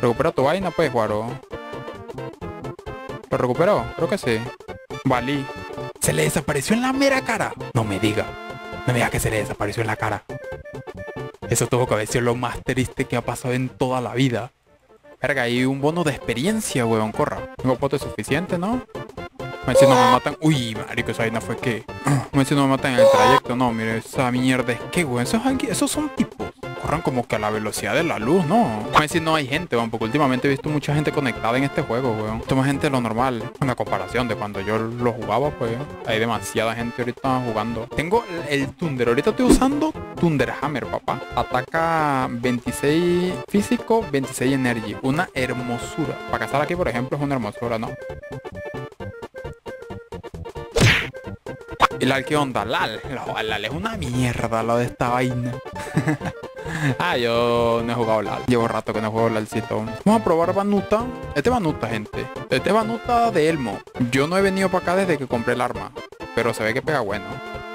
Recupera tu vaina, pues, Guaro. ¿Lo recuperó? Creo que sí. Valí. Se le desapareció en la mera cara. No me diga. No me diga que se le desapareció en la cara. Eso tuvo que haber sido lo más triste que ha pasado en toda la vida. Verga, hay un bono de experiencia, weón, corra. Tengo pote suficiente, ¿no? A ver si no me matan. Uy, marico, esa vaina fue que... A ver si no me matan en el trayecto. No, mire, esa mierda es que, weón. Esos son tipos. Corran como que a la velocidad de la luz, ¿no? A ver si no hay gente, weón, porque últimamente he visto mucha gente conectada en este juego, weón. Esto más gente de lo normal. Una comparación de cuando yo lo jugaba, pues hay demasiada gente ahorita jugando. Tengo el Thunder. Ahorita estoy usando Thunderhammer, papá. Ataca 26 físico, 26 energy. Una hermosura. Para cazar aquí, por ejemplo, es una hermosura, ¿no? ¿Y Lal qué onda? Lal es una mierda lo de esta vaina. Ah, yo no he jugado LAL. Llevo rato que no juego LALcito. Vamos a probar Banuta. Este es Banuta, gente. Este es Banuta de Elmo. Yo no he venido para acá desde que compré el arma, pero se ve que pega bueno.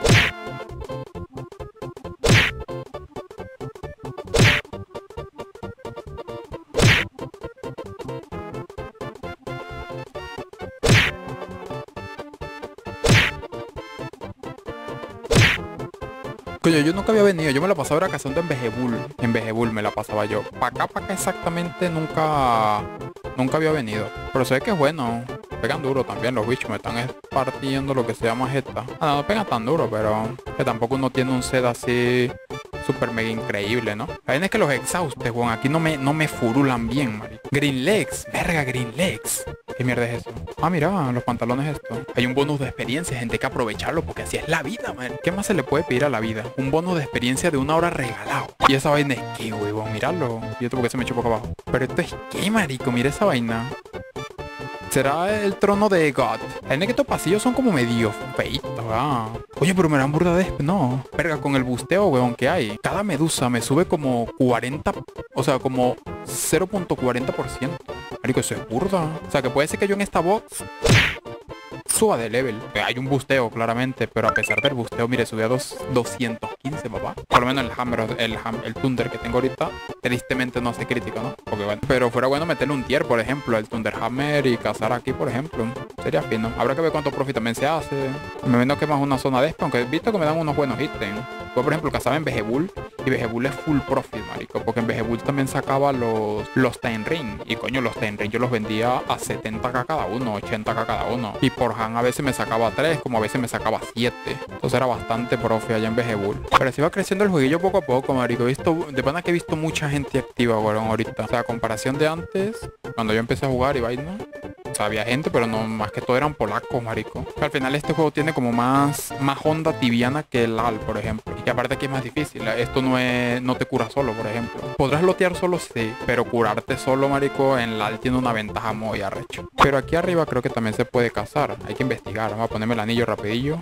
Coño, yo nunca había venido, yo me la pasaba era cazando en Vegebul. En Vegebul me la pasaba yo. Para acá exactamente nunca había venido. Pero se ve que es bueno. Pegan duro también los bichos, me están partiendo lo que se llama jeta. Ah, no pegan tan duro, pero que tampoco uno tiene un set así súper mega increíble, ¿no? La verdad es que los exhaustes, weón, aquí no me furulan bien, marico. Green Legs, verga, Green Legs. ¿Qué mierda es eso? Ah, mira, los pantalones estos. Hay un bonus de experiencia, gente, hay que aprovecharlo porque así es la vida, man. ¿Qué más se le puede pedir a la vida? Un bonus de experiencia de 1 hora regalado. Y esa vaina es que, huevón, mirarlo. Y esto porque se me echó para abajo. Pero esto es que, marico, mira esa vaina. ¿Será el trono de God? En que estos pasillos son como medio feitos, ¿verdad? Oye, pero me dan burda de... No, verga, con el busteo, weón, que hay. Cada medusa me sube como 40... O sea, como 0.40%. Marico, eso es burda. O sea, que puede ser que yo en esta box suba de level. Hay un busteo, claramente, pero a pesar del busteo, mire, subí a 215, papá. Por lo menos el Hammer, el Thunder que tengo ahorita, tristemente no hace crítico, ¿no? Porque bueno. Pero fuera bueno meterle un tier, por ejemplo, el Thunder Hammer y cazar aquí, por ejemplo. Sería fino. Habrá que ver cuánto profit también se hace. Me vendo que más una zona de spawn, aunque he visto que me dan unos buenos ítems. Yo, por ejemplo, cazaba en Vegebul. Y Vegebul es full profit, marico. Porque en Vegebul también sacaba los Time Ring. Y coño, los Time Ring yo los vendía a 70k cada uno, 80k cada uno. Y por Han a veces me sacaba 3, como a veces me sacaba 7. Entonces era bastante profit allá en Vegebul. Pero así va creciendo el jueguillo poco a poco, marico. He visto, de pana que he visto mucha gente activa, weón, ahorita. O sea, a comparación de antes, cuando yo empecé a jugar y vaina. O sea, había gente, pero no, más que todo eran polacos, marico. Al final este juego tiene como más onda tibiana que el LAL, por ejemplo. Y que aparte que es más difícil. Esto no te cura solo, por ejemplo. Podrás lotear solo, sí. Pero curarte solo, marico, en LAL tiene una ventaja muy arrecho. Pero aquí arriba creo que también se puede cazar. Hay que investigar. Vamos a ponerme el anillo rapidillo.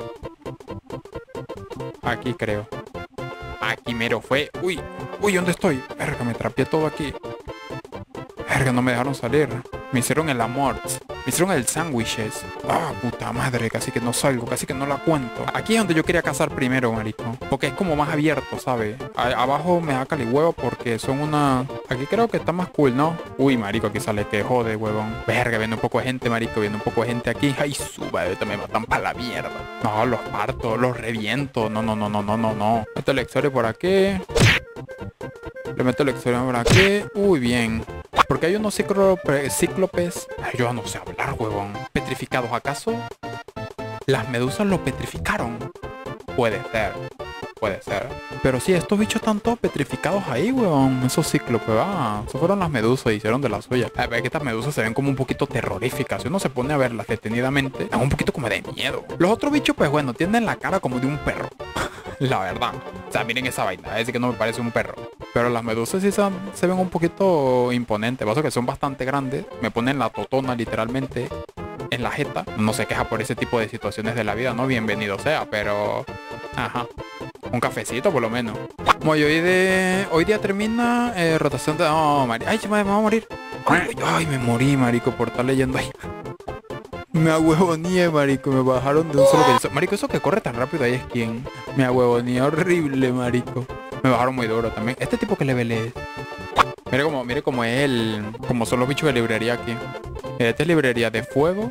Aquí creo. Aquí mero fue. Uy, ¿dónde estoy? Verga, me trapié todo aquí. Verga, no me dejaron salir. Me hicieron el amor. Me hicieron el sándwiches. Ah, puta madre, casi que no salgo, casi que no la cuento. Aquí es donde yo quería cazar primero, marico. Porque es como más abierto, ¿sabes? Abajo me da calihuevo porque son una... Aquí creo que está más cool, ¿no? Uy, marico, aquí sale que jode, huevón. Verga, viene un poco de gente, marico, viene un poco de gente aquí. Ay, suba, ahorita me matan para la mierda. No, los parto, los reviento. No. Meto el exorio por aquí. Le meto el exorio por aquí. Uy, bien. Porque hay unos cíclopes. Ay, yo no sé hablar, huevón. ¿Petrificados acaso? ¿Las medusas lo petrificaron? Puede ser. Pero sí, estos bichos están todos petrificados ahí, huevón. Esos cíclopes, esos fueron las medusas y hicieron de las suyas. A ver que estas medusas se ven como un poquito terroríficas. Si uno se pone a verlas detenidamente, dan un poquito como de miedo. Los otros bichos, pues bueno, tienen la cara como de un perro. La verdad. O sea, miren esa vaina. Es decir que no me parece un perro. Pero las medusas sí se ven un poquito imponentes. Pasa que son bastante grandes. Me ponen la totona literalmente en la jeta. No se queja por ese tipo de situaciones de la vida, ¿no? Bienvenido sea, pero... Ajá. Un cafecito por lo menos. Bueno, hoy día termina rotación de... Oh, ay, me va a morir. Ay, me morí, marico, por estar leyendo ahí. Me ahuevoné, marico, me bajaron de un solo pedazo. Marico, eso que corre tan rápido ahí es quien. Me ahuevoné horrible, marico. Me bajaron muy duro también. ¿Este tipo que level es? Mire cómo es como son los bichos de librería aquí. Esta es librería de fuego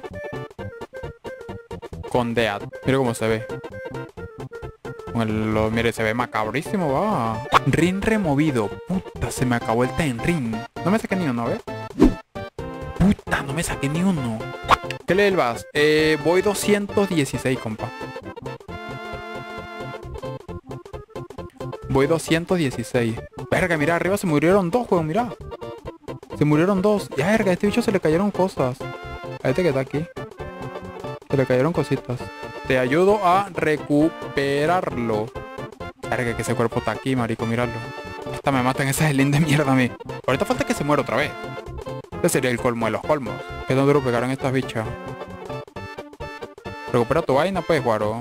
con Dead. Mire cómo se ve. Mire, se ve macabrísimo, va. Ring removido. Puta, se me acabó el Ten Ring. No me saqué ni uno, a ver. Puta, no me saqué ni uno. ¿Qué level vas? Voy 216, compa. Voy 216. Verga, mira, arriba se murieron dos, weón, mira. Se murieron dos. Ya, verga, a este bicho se le cayeron cosas. A este que está aquí. Se le cayeron cositas. Te ayudo a recuperarlo. Verga, que ese cuerpo está aquí, marico, míralo. Esta me matan ese gelín de mierda a mí. Ahorita falta que se muera otra vez. Este sería el colmo de los colmos. ¿Qué tan duro pegaron estas bichas? Recupera tu vaina, pues, guaro.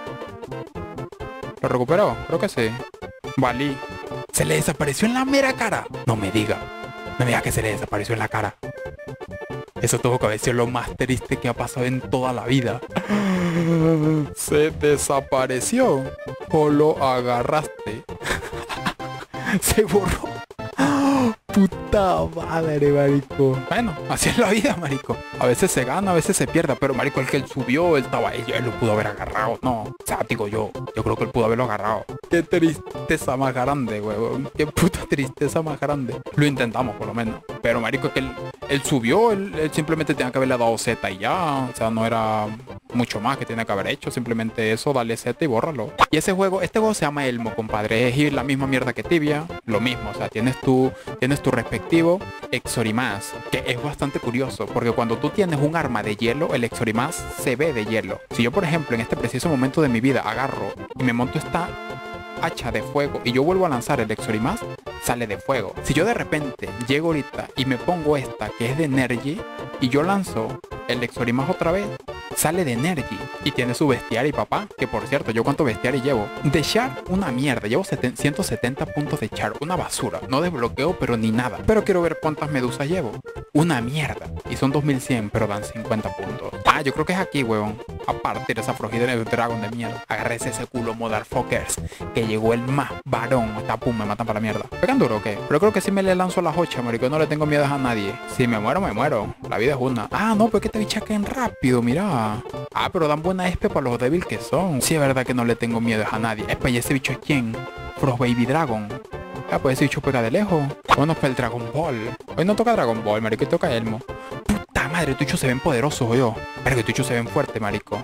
¿Lo recuperó? Creo que sí. Valí. Se le desapareció en la mera cara. No me diga. No me diga que se le desapareció en la cara. Eso tuvo que haber sido lo más triste que ha pasado en toda la vida. ¿Se desapareció? ¿O lo agarraste? Se borró. Puta madre, marico. Bueno, así es la vida, marico. A veces se gana, a veces se pierde. Pero, marico, el que él subió, él estaba ahí. Él lo pudo haber agarrado. No, o sea, digo yo creo que él pudo haberlo agarrado. Qué tristeza más grande, huevón. Qué puta tristeza más grande. Lo intentamos, por lo menos. Pero, marico, es que él subió. Él simplemente tenía que haberle dado Z y ya. O sea, no era mucho más que tiene que haber hecho. Simplemente eso, dale Z y bórralo. Y este juego se llama Elmo, compadre. Es la misma mierda que Tibia. Lo mismo, o sea, tienes tu respectivo Exorimás, que es bastante curioso, porque cuando tú tienes un arma de hielo, el Exorimás se ve de hielo. Si yo, por ejemplo, en este preciso momento de mi vida agarro y me monto esta hacha de fuego y yo vuelvo a lanzar el Exorimás, sale de fuego. Si yo de repente llego ahorita y me pongo esta que es de Energy y yo lanzo el Exorimás otra vez, sale de Energy y tiene su bestiario, papá, que por cierto, yo cuánto bestiario llevo de char, una mierda, llevo 170 puntos de char, una basura, no desbloqueo pero ni nada, pero quiero ver cuántas medusas llevo, una mierda, y son 2100 pero dan 50 puntos. Yo creo que es aquí, weón, a partir de esa flojida de dragón de mierda. Agárrese ese culo, motherfuckers, que llegó el más varón. Está, pum, me matan para la mierda. ¿Pegan duro o qué? Pero creo que si me le lanzo a las 8, marico, no le tengo miedo a nadie. Si me muero, me muero. La vida es una. No, pero es que te bichas caen rápido, mira. Pero dan buena espe para los débiles que son. Sí, es verdad que no le tengo miedo a nadie. ¿Y ese bicho es quién? Frost Baby Dragon. Pues ese bicho pega de lejos. Bueno, fue el Dragon Ball. Hoy no toca Dragon Ball, marico, y toca Elmo. Puta madre, tus bichos se ven poderosos, yo. Pero que tus bichos se ven fuertes, marico.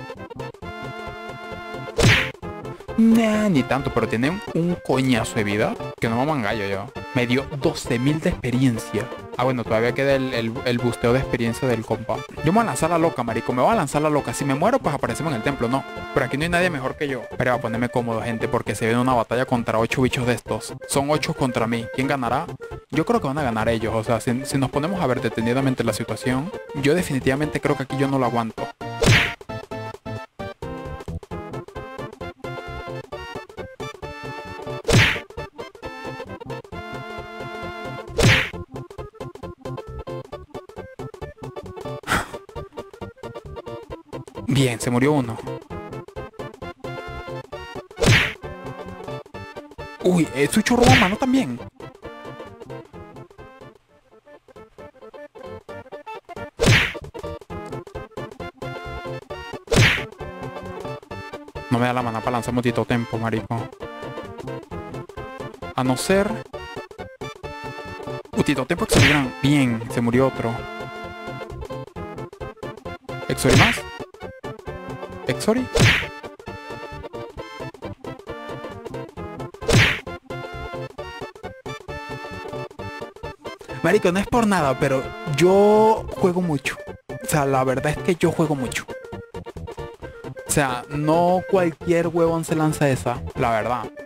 Nah, ni tanto, pero tienen un coñazo de vida que no me mangallo yo. Me dio 12.000 de experiencia. Bueno, todavía queda el busteo de experiencia del compa. Yo me voy a lanzar la loca, marico. Me voy a lanzar la loca. Si me muero, pues aparecemos en el templo, no. Pero aquí no hay nadie mejor que yo. Pero voy a ponerme cómodo, gente, porque se viene una batalla contra 8 bichos de estos. Son 8 contra mí. ¿Quién ganará? Yo creo que van a ganar ellos. O sea, si nos ponemos a ver detenidamente la situación, yo definitivamente creo que aquí yo no lo aguanto. Bien, se murió uno. Uy, su chorro a mano también. No me da la mana para lanzar motito tempo, marico. A no ser... Tito tempo exorbitante. Bien, se murió otro. ¿Exori más? ¿Exori? Marico, no es por nada, pero yo juego mucho. O sea, la verdad es que yo juego mucho. O sea, no cualquier huevón se lanza esa, la verdad.